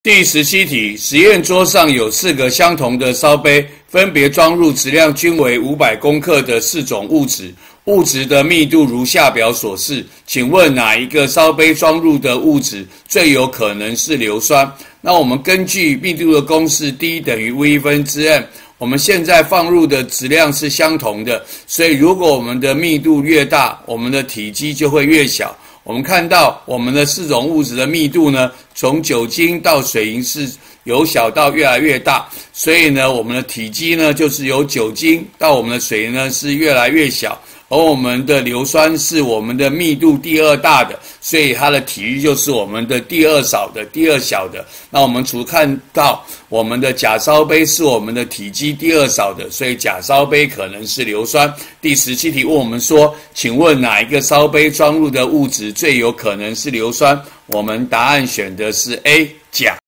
第17题，实验桌上有4个相同的烧杯，分别装入质量均为500公克的4种物质，物质的密度如下表所示。请问哪一个烧杯装入的物质最有可能是硫酸？那我们根据密度的公式 D 等于 V 分之 M， 我们现在放入的质量是相同的，所以如果我们的密度越大，我们的体积就会越小。我们看到我们的4种物质的密度呢，从酒精到水银是由小到越来越大，所以呢，我们的体积呢就是由酒精到我们的水银呢是越来越小，而我们的硫酸是我们的密度第2大的，所以它的体积就是我们的第2少的、第2小的。那我们除看到我们的假烧杯是我们的体积第2少的，所以假烧杯可能是硫酸。第17题问我们说，请问哪一个烧杯装入的物质最有可能是硫酸？我们答案选的是 A， 钾。